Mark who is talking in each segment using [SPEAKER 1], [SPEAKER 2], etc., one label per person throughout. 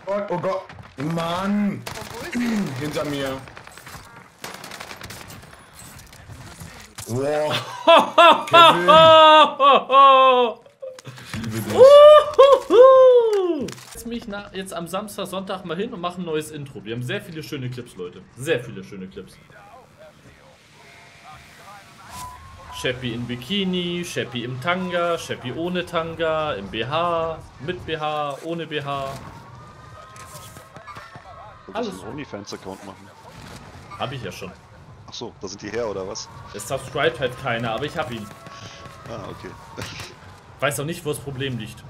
[SPEAKER 1] Gott, oh Gott. Mann.
[SPEAKER 2] Wo ist sie?
[SPEAKER 1] Hinter mir. Wow. Kevin. Ich liebe dich.
[SPEAKER 3] Setz mich jetzt am Samstag, Sonntag mal hin und machen ein neues Intro. Wir haben sehr viele schöne Clips, Leute. Sehr viele schöne Clips. Sheppy in Bikini, Sheppy im Tanga, Sheppy ohne Tanga, im BH, mit BH, ohne BH.
[SPEAKER 4] Du musst einen OnlyFans-Account machen.
[SPEAKER 3] Hab ich ja schon.
[SPEAKER 4] Achso, da sind die her oder was?
[SPEAKER 3] Es subscribt halt keiner, aber ich hab ihn.
[SPEAKER 4] Ah, okay.
[SPEAKER 3] Weiß auch nicht, wo das Problem liegt.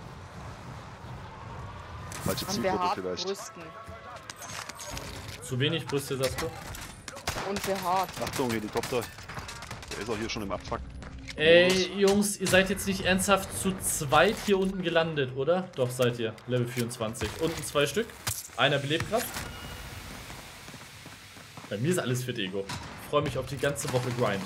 [SPEAKER 4] Falsche
[SPEAKER 2] An
[SPEAKER 4] Zielgruppe
[SPEAKER 2] behaart
[SPEAKER 4] vielleicht.
[SPEAKER 2] Brüsten.
[SPEAKER 3] Zu wenig Brüste, sagst du?
[SPEAKER 2] Und behaart.
[SPEAKER 4] Achtung, Helikopter. Der ist auch hier schon im Abfuck.
[SPEAKER 3] Ey, Jungs, ihr seid jetzt nicht ernsthaft zu zweit hier unten gelandet, oder? Doch, seid ihr. Level 24. Unten 2 Stück. Einer belebt grad. Bei mir ist alles fit, Ego. Ich freue mich auf die ganze Woche Grind.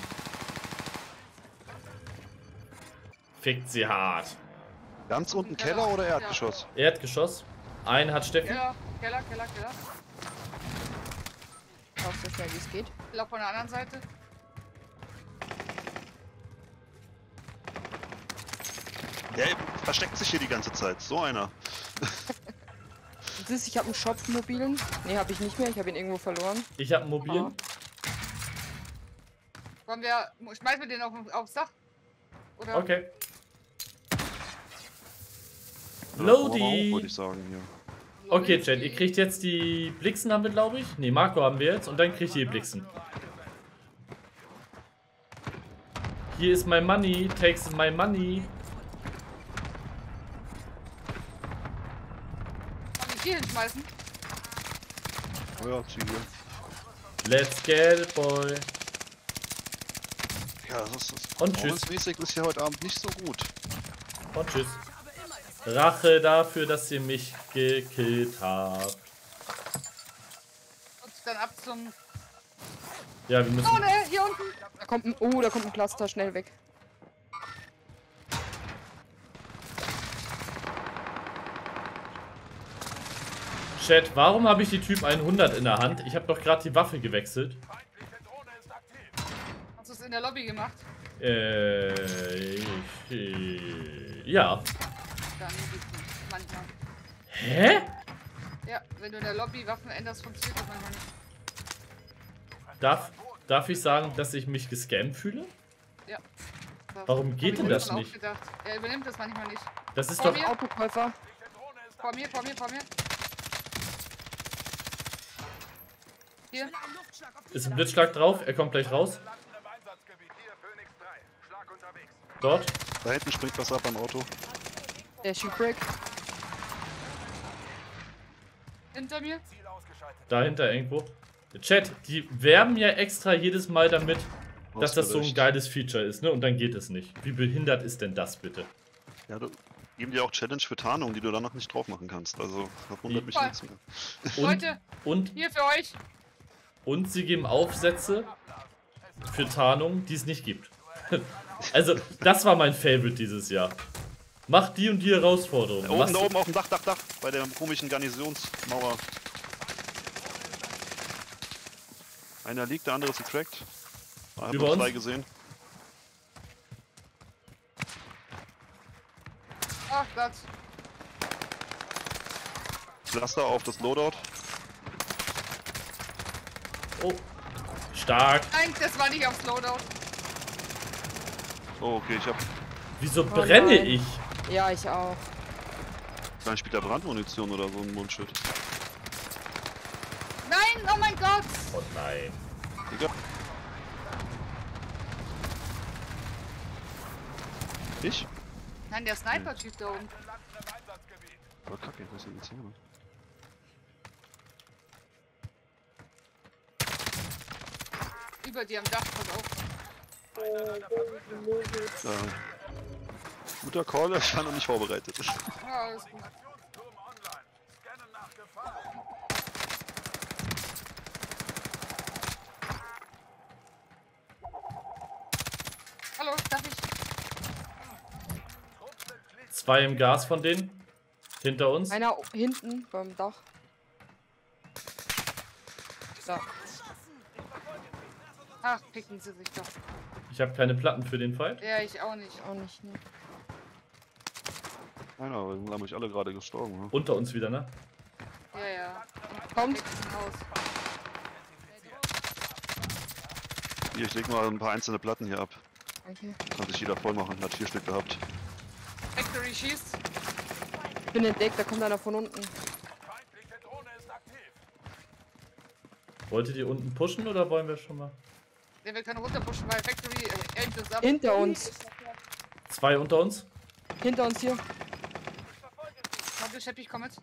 [SPEAKER 3] Fickt sie hart.
[SPEAKER 4] Ganz unten Keller oder Erdgeschoss?
[SPEAKER 3] Erdgeschoss. Einen hat Steffi.
[SPEAKER 2] Keller.
[SPEAKER 5] Lauf so schnell wie es geht.
[SPEAKER 2] Lauf von der anderen Seite.
[SPEAKER 4] Der versteckt sich hier die ganze Zeit. So einer.
[SPEAKER 5] Das ist, ich habe einen Shop mobilen. Ne, habe ich nicht mehr. Ich habe ihn irgendwo verloren.
[SPEAKER 3] Ich habe einen mobilen.
[SPEAKER 5] Ah.
[SPEAKER 2] Wollen wir. Schmeißen wir den aufs Dach? Oder?
[SPEAKER 3] Okay.
[SPEAKER 4] Ja, wollte
[SPEAKER 3] Lodi.
[SPEAKER 4] ich sagen, hier.
[SPEAKER 3] Okay, Chat, ihr kriegt jetzt die Blixen, haben wir, glaube ich. Ne, Marco haben wir jetzt. Und dann kriegt ihr die Blixen. Hier ist my money. Takes my money.
[SPEAKER 2] Kann ich hier hinschmeißen?
[SPEAKER 4] Oh ja, zieh hier.
[SPEAKER 3] Let's get it, boy.
[SPEAKER 4] Ja, das ist
[SPEAKER 3] Und tschüss.
[SPEAKER 4] performancemäßig ist hier heute Abend nicht so gut.
[SPEAKER 3] Und tschüss. Rache dafür, dass ihr mich gekillt habt.
[SPEAKER 2] Und dann ab zum.
[SPEAKER 3] Ja, wir müssen...
[SPEAKER 2] Oh ne, hier unten!
[SPEAKER 5] Da kommt ein, da kommt ein Cluster. Schnell weg.
[SPEAKER 3] Chat, warum habe ich die Typ 100 in der Hand? Ich habe doch gerade die Waffe gewechselt.
[SPEAKER 2] Hast du es in der Lobby gemacht?
[SPEAKER 3] Ja.
[SPEAKER 2] Dann geht's nicht. Manchmal.
[SPEAKER 3] Hä?
[SPEAKER 2] Ja, wenn du in der Lobby Waffen änderst, funktioniert das manchmal nicht.
[SPEAKER 3] Darf ich sagen, dass ich mich gescammt fühle?
[SPEAKER 2] Ja.
[SPEAKER 3] Warum geht denn das nicht?
[SPEAKER 2] Gedacht. Er übernimmt das manchmal nicht.
[SPEAKER 3] Das ist
[SPEAKER 2] Vor
[SPEAKER 3] doch...
[SPEAKER 2] mir.
[SPEAKER 5] Autokäufer.
[SPEAKER 2] Vor mir. Hier.
[SPEAKER 3] Ist ein Blitzschlag drauf, er kommt gleich raus. Dort.
[SPEAKER 4] Da hinten springt was ab am Auto.
[SPEAKER 5] Der Shipwreck.
[SPEAKER 2] Hinter mir.
[SPEAKER 3] Dahinter irgendwo. Chat, die werben ja extra jedes Mal damit, dass das so ein
[SPEAKER 4] Recht.
[SPEAKER 3] geiles Feature ist, ne? Und dann geht es nicht. Wie behindert ist denn das bitte?
[SPEAKER 4] Ja, du geben dir auch Challenge für Tarnung, die du danach nicht drauf machen kannst. Also, das wundert mich
[SPEAKER 2] Voll.
[SPEAKER 4] nichts mehr.
[SPEAKER 2] Leute,
[SPEAKER 3] Und
[SPEAKER 2] hier für euch.
[SPEAKER 3] sie geben Aufsätze für Tarnung, die es nicht gibt. Also, das war mein Favorite dieses Jahr. Macht die und die Herausforderung.
[SPEAKER 4] Da
[SPEAKER 3] Machst
[SPEAKER 4] oben
[SPEAKER 3] du-
[SPEAKER 4] auf dem Dach, bei der komischen Garnisonsmauer. Einer liegt, der andere ist gecrackt. Ich habe
[SPEAKER 3] Über
[SPEAKER 4] noch
[SPEAKER 3] uns?
[SPEAKER 4] 2 gesehen.
[SPEAKER 2] Ach Gott.
[SPEAKER 4] Cluster auf das Loadout.
[SPEAKER 3] Oh, stark.
[SPEAKER 2] Nein, das war nicht aufs Loadout.
[SPEAKER 4] Oh, okay, ich hab
[SPEAKER 3] Wieso brenne
[SPEAKER 5] nein.
[SPEAKER 3] ich?
[SPEAKER 5] Ja, ich auch.
[SPEAKER 4] dann spielt der Brandmunition oder so ein Bullshit.
[SPEAKER 2] Nein, oh mein Gott.
[SPEAKER 3] Oh nein.
[SPEAKER 4] Digga. Ich?
[SPEAKER 2] Nein, der Sniper-Typ da oben.
[SPEAKER 4] Aber kacke, was ist denn jetzt hier?
[SPEAKER 2] Über dir am Dach, pass auf.
[SPEAKER 4] Guter Call, ich war noch nicht vorbereitet.
[SPEAKER 2] Ja, alles gut. Hallo, darf ich?
[SPEAKER 3] 2 im Gas von denen. Hinter uns.
[SPEAKER 5] Einer hinten beim Dach. Da.
[SPEAKER 2] Ach, picken sie sich doch.
[SPEAKER 3] Ich habe keine Platten für den Fight.
[SPEAKER 2] Ja, ich auch nicht.
[SPEAKER 5] Auch nicht, ne?
[SPEAKER 4] Einer, aber wir haben euch alle gerade gestorben. Ne?
[SPEAKER 3] Unter uns wieder, ne?
[SPEAKER 2] Ja, ja.
[SPEAKER 5] Kommt.
[SPEAKER 2] Picken Haus.
[SPEAKER 4] Hier, ich leg mal ein paar einzelne Platten hier ab.
[SPEAKER 5] Okay.
[SPEAKER 4] Kann sich jeder voll machen, hat 4 Stück gehabt.
[SPEAKER 2] Factory schießt.
[SPEAKER 5] Ich bin entdeckt, da kommt einer von unten.
[SPEAKER 3] Wollt ihr die unten pushen oder wollen wir schon mal?
[SPEAKER 2] Ja, wir können runterpushen, weil Factory aimt uns ab.
[SPEAKER 5] Hinter uns.
[SPEAKER 3] 2 unter uns.
[SPEAKER 5] Hinter uns hier.
[SPEAKER 2] Warte, Schepp, ich komm jetzt.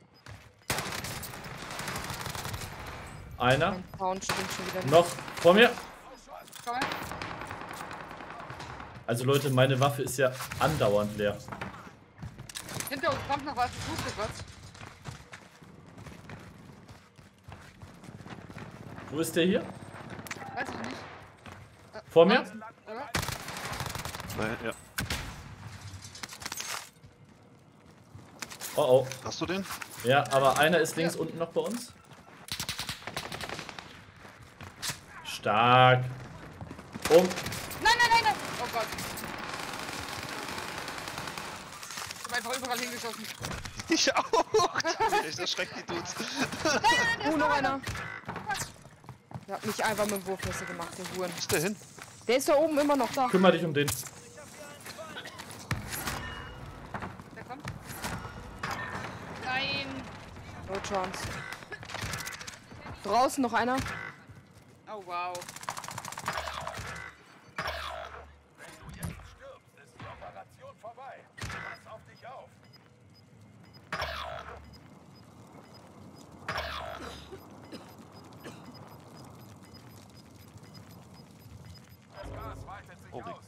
[SPEAKER 3] Einer.
[SPEAKER 5] Mein Sound stimmt schon wieder nicht.
[SPEAKER 3] Noch vor mir.
[SPEAKER 2] Komm her.
[SPEAKER 3] Also Leute, meine Waffe ist ja andauernd leer.
[SPEAKER 2] Hinter uns kommt noch was. Tut was.
[SPEAKER 3] Wo ist der hier?
[SPEAKER 2] Weiß ich nicht.
[SPEAKER 3] Vor mir?
[SPEAKER 2] Oder?
[SPEAKER 4] Ja.
[SPEAKER 3] Oh oh.
[SPEAKER 4] Hast du den?
[SPEAKER 3] Ja, aber einer ist links
[SPEAKER 2] Ja.
[SPEAKER 3] unten noch bei uns. Stark.
[SPEAKER 2] Nein, nein, nein! Oh Gott. Ich hab einfach überall hingeschossen.
[SPEAKER 4] Ich auch! Ich erschreckt die Dudes.
[SPEAKER 5] Noch einer. Der hat mich einfach mit dem Wurfmesser gemacht, der Huren.
[SPEAKER 4] Wo ist der hin?
[SPEAKER 5] Der ist da oben immer noch da.
[SPEAKER 3] Kümmer dich um den.
[SPEAKER 2] Der kommt. Nein!
[SPEAKER 5] No chance. Draußen noch einer.
[SPEAKER 2] Oh wow.
[SPEAKER 4] Oh, Rick.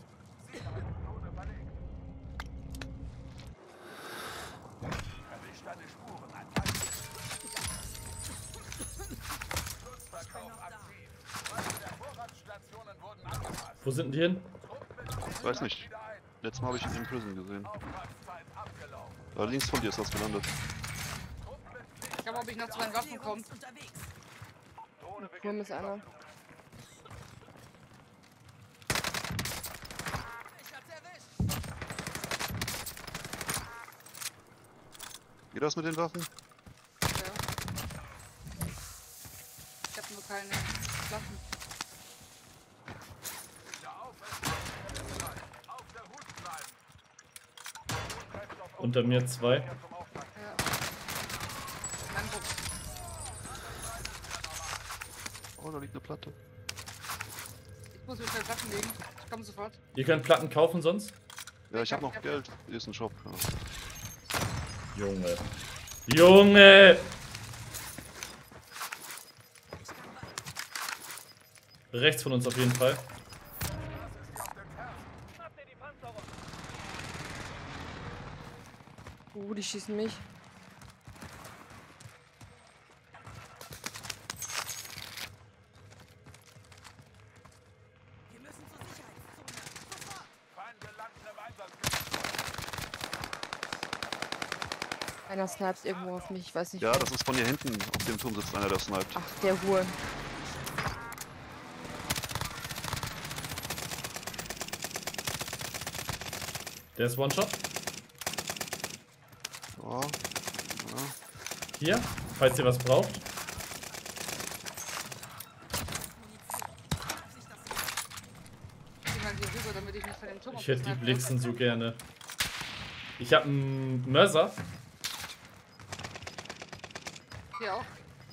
[SPEAKER 3] Wo sind die hin?
[SPEAKER 4] Ich weiß nicht. Letztes Mal habe ich ihn in Prison gesehen. Da links von dir ist was gelandet.
[SPEAKER 2] Ich glaube, ob ich noch zu meinen Waffen komme.
[SPEAKER 5] Turm ist einer.
[SPEAKER 4] Geht das mit den Waffen?
[SPEAKER 2] Ja. Ich habe nur keine Waffen.
[SPEAKER 3] Unter mir 2.
[SPEAKER 2] Ja. Mein Buch.
[SPEAKER 4] Oh, da liegt eine Platte.
[SPEAKER 2] Ich muss mir schnell Waffen legen. Ich komme sofort.
[SPEAKER 3] Ihr könnt Platten kaufen sonst?
[SPEAKER 4] Ja, ich habe noch Geld. Hier ist ein Shop. Ja.
[SPEAKER 3] Junge. Junge! Rechts von uns auf jeden Fall.
[SPEAKER 5] Die schießen mich. Einer sniped irgendwo auf mich, ich weiß nicht.
[SPEAKER 4] Ja,
[SPEAKER 5] wo.
[SPEAKER 4] das ist von hier hinten. Auf dem Turm sitzt einer, der sniped.
[SPEAKER 5] Ach, der Huren.
[SPEAKER 3] Der ist One-Shot.
[SPEAKER 4] Oh.
[SPEAKER 3] Hier, falls ihr was braucht.
[SPEAKER 2] Ich geh mal hier rüber, damit ich nicht von dem Turm
[SPEAKER 3] Ich hätte die
[SPEAKER 2] abgesniped
[SPEAKER 3] Blixen so gerne. Ich habe einen Mörser.
[SPEAKER 2] werde. Hier auch.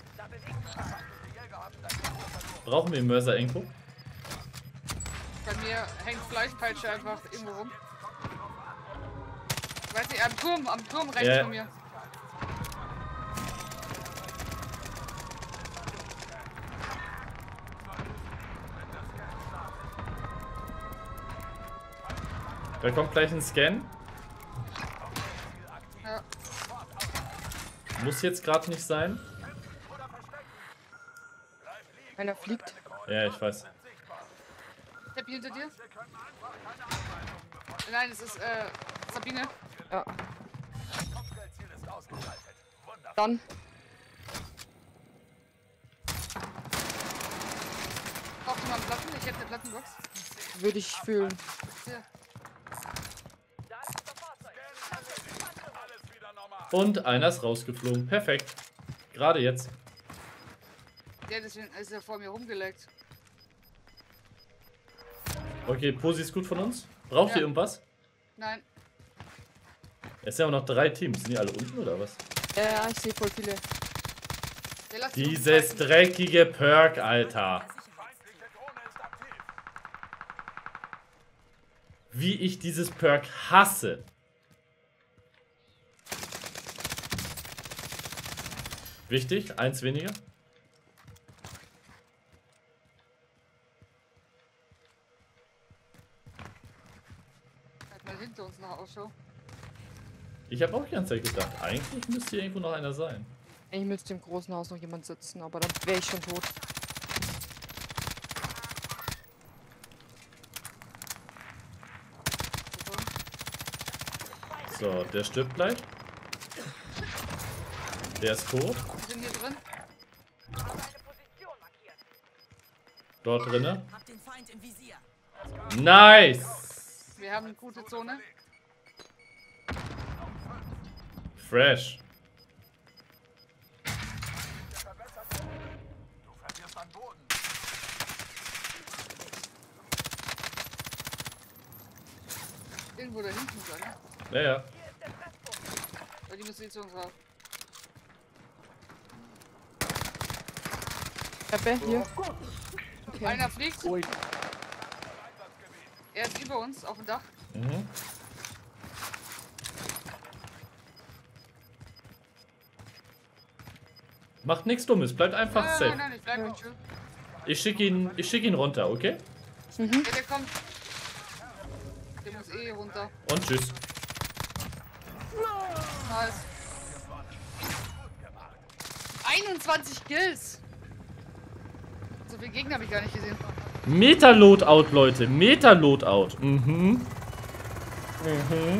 [SPEAKER 3] Brauchen wir einen Mörser irgendwo?
[SPEAKER 2] Bei mir hängt Fleischpeitsche einfach irgendwo rum. Weiß nicht, am Turm rechts
[SPEAKER 3] Ja.
[SPEAKER 2] von mir.
[SPEAKER 3] Da kommt gleich ein Scan.
[SPEAKER 2] Ja.
[SPEAKER 3] Muss jetzt gerade nicht sein.
[SPEAKER 5] Einer fliegt.
[SPEAKER 3] Ja, ich weiß.
[SPEAKER 2] Happy hinter dir? Nein, es ist Sabine.
[SPEAKER 5] Ja. Dann.
[SPEAKER 2] Brauchst du mal einen Platten? Ich hätte eine Plattenbox.
[SPEAKER 5] Würde ich fühlen.
[SPEAKER 2] Hier.
[SPEAKER 3] Und einer ist rausgeflogen. Perfekt. Gerade jetzt.
[SPEAKER 2] Ja, deswegen ist er vor mir rumgeleckt.
[SPEAKER 3] Okay, Posi ist gut von uns. Braucht
[SPEAKER 2] Ja.
[SPEAKER 3] ihr irgendwas?
[SPEAKER 2] Nein.
[SPEAKER 3] Es sind ja auch noch 3 Teams. Sind die alle unten oder was?
[SPEAKER 5] Ja, ich sehe voll viele.
[SPEAKER 2] Der lässt
[SPEAKER 3] Dieses dreckige Perk, Alter. Wie ich dieses Perk hasse. Wichtig, 1 weniger.
[SPEAKER 2] Halt mal hinter uns nach Ausschau.
[SPEAKER 3] Ich habe auch die ganze Zeit gedacht, eigentlich müsste hier irgendwo noch einer sein.
[SPEAKER 5] Eigentlich müsste im großen Haus noch jemand sitzen, aber dann wäre ich schon tot.
[SPEAKER 3] So, der stirbt gleich. Der ist tot.
[SPEAKER 2] Wir sind hier drin.
[SPEAKER 3] Dort drinne.
[SPEAKER 6] Hab den Feind im Visier.
[SPEAKER 3] Nice!
[SPEAKER 2] Wir haben eine gute Zone.
[SPEAKER 3] Fresh.
[SPEAKER 2] Irgendwo da hinten sein.
[SPEAKER 3] Ja, ja.
[SPEAKER 2] Weil die müssen jetzt zu uns raus.
[SPEAKER 5] Treppe, hier. Okay.
[SPEAKER 2] Einer fliegt. Er ist über uns auf dem Dach.
[SPEAKER 3] Mhm. Macht nichts Dummes, bleibt einfach
[SPEAKER 2] Nein,
[SPEAKER 3] safe.
[SPEAKER 2] nein, ich bleib mit Schild.
[SPEAKER 3] Ich schicke ihn runter, okay?
[SPEAKER 2] Ja, der kommt. Der muss eh runter.
[SPEAKER 3] Und tschüss.
[SPEAKER 2] Nice. 21 Kills. So viele Gegner habe ich gar nicht gesehen.
[SPEAKER 3] Meta-Loadout, Leute. Meta-Loadout. Mhm. Mhm.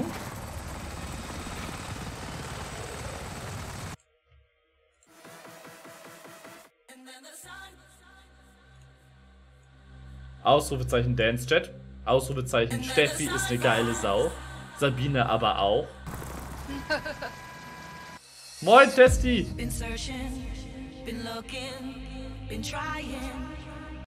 [SPEAKER 3] Ausrufezeichen Dance Chat. Ausrufezeichen Steffi ist eine geile Sau. Sabine aber auch. Moin, Testi.
[SPEAKER 6] Been searching, been looking, been trying.